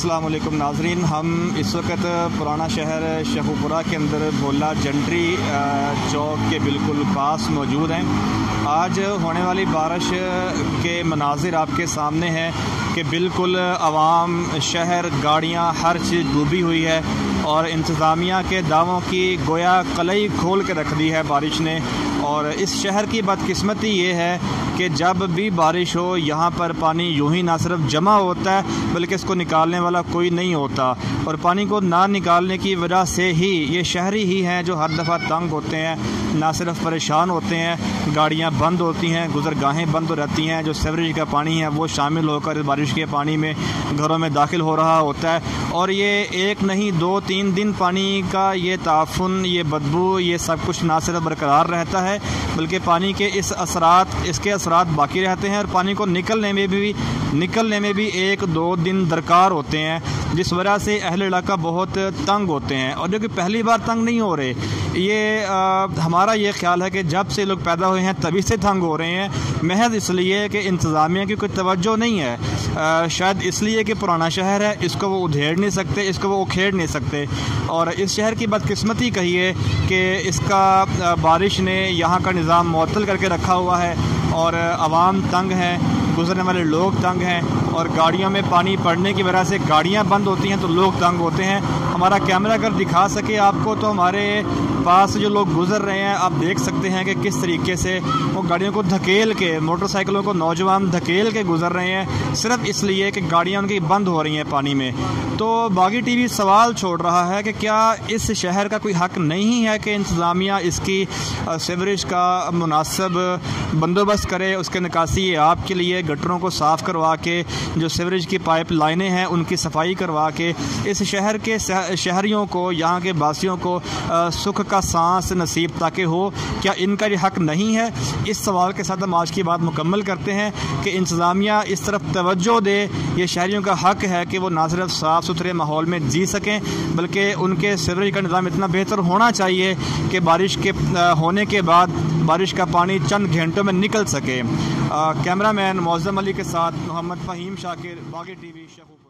अस्सलाम वालेकुम नाजरीन, हम इस वक्त पुराना शहर शेखुपुरा के अंदर भोला जंटरी चौक के बिल्कुल पास मौजूद हैं। आज होने वाली बारिश के मनाजिर आपके सामने हैं कि बिल्कुल आवाम, शहर, गाड़ियाँ, हर चीज़ डूबी हुई है और इंतज़ामिया के दावों की गोया कलई खोल के रख दी है बारिश ने। और इस शहर की बदकिस्मती ये है कि जब भी बारिश हो यहाँ पर पानी यूं ही ना सिर्फ जमा होता है बल्कि इसको निकालने वाला कोई नहीं होता। और पानी को ना निकालने की वजह से ही ये शहरी ही हैं जो हर दफ़ा तंग होते हैं, ना सिर्फ परेशान होते हैं, गाड़ियाँ बंद होती हैं, गुजरगाहें बंद हो रहती हैं, जो सीवरेज का पानी है वो शामिल होकर बारिश के पानी में घरों में दाखिल हो रहा होता है। और ये एक नहीं 2-3 दिन पानी का ये ताफुन, ये बदबू, ये सब कुछ ना सिर्फ बरकरार रहता है बल्कि पानी के इसके असरात बाकी रहते हैं और पानी को निकलने में भी 1-2 दिन दरकार होते हैं, जिस वजह से अहले इलाका बहुत तंग होते हैं। और जो कि पहली बार तंग नहीं हो रहे, ये हमारा ये ख्याल है कि जब से लोग पैदा हुए हैं तभी से तंग हो रहे हैं, महज इसलिए कि इंतज़ामिया की कोई तवज्जो नहीं है। शायद इसलिए कि पुराना शहर है, इसको वो उधेड़ नहीं सकते, इसको वो उखेड़ नहीं सकते। और इस शहर की बदकिस्मती कहिए कि इसका बारिश ने यहाँ का निज़ाम मुअत्तल करके रखा हुआ है और आवाम तंग है, गुजरने वाले लोग तंग हैं और गाड़ियों में पानी पड़ने की वजह से गाड़ियाँ बंद होती हैं तो लोग तंग होते हैं। हमारा कैमरा अगर दिखा सके आपको तो हमारे पास जो लोग गुजर रहे हैं आप देख सकते हैं कि किस तरीके से वो गाड़ियों को धकेल के, मोटरसाइकिलों को नौजवान धकेल के गुजर रहे हैं सिर्फ इसलिए कि गाड़ियाँ उनकी बंद हो रही हैं पानी में। तो बागी टीवी सवाल छोड़ रहा है कि क्या इस शहर का कोई हक़ नहीं है कि इंतज़ामिया इसकी सीवरेज का मुनासिब बंदोबस्त करे, उसके निकासी आपके लिए गटरों को साफ़ करवा के, जो सीवरेज की पाइप लाइनें हैं उनकी सफाई करवा के इस शहर के शहरियों को, यहाँ के बासियों को सुख का सांस नसीब ताकि हो। क्या इनका ये हक़ नहीं है? इस सवाल के साथ हम आज की बात मुकम्मल करते हैं कि इंतज़ामिया इस तरफ तवज्जो दे। ये शहरियों का हक़ है कि वो ना सिर्फ साफ़ सुथरे माहौल में जी सकें बल्कि उनके सीवरेज का निज़ाम इतना बेहतर होना चाहिए कि बारिश के होने के बाद बारिश का पानी चंद घंटों में निकल सके। कैमरामैन मौज़म अली के साथ मोहम्मद फ़हीम शाकिर, बागी टीवी शेखुपुरा।